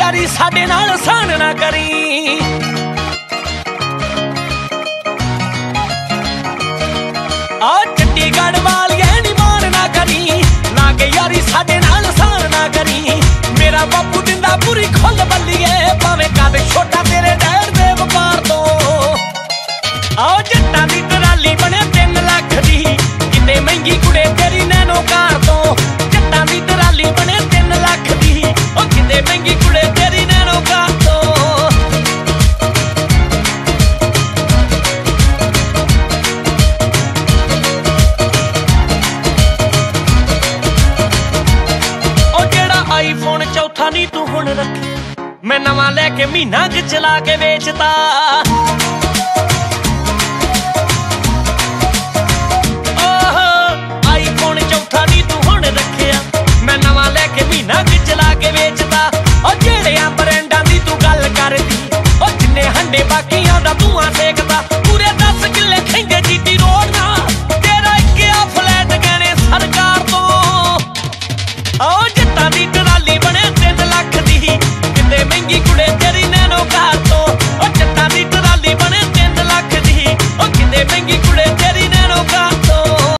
यारी साडे नाल सान ना करी। आ चंडीगढ़ वालिए नी मान ना करी, लागे यारी साडे नाल सान ना करी। मेरा बापू दिंदा पूरी खुल बल्लीए, भावें कद छोटा तेरे डैड दे वपार तो। आओ जट्टां दी टराली बने 3 लाख दी, किते महंगी कुड़े तेरी नैनो कार तो। जट्टां दी टराली बने 3 लाख दी, ओ किते महंगी कुड़े तेरी नैनो कार तो। आईफोन चौथा नी तू हुण रखे, मैं नवां लैके महीना क चला के बेचता। आईफोन चौथा नी तू हुण रखिया, मैं नवां लैके महीना क चला के बेचता। ओ जेड़ियां ब्रांडां दी तू गल करदी, ओ जिन्ने हंडे बाकियां दा धुआं सेकदा।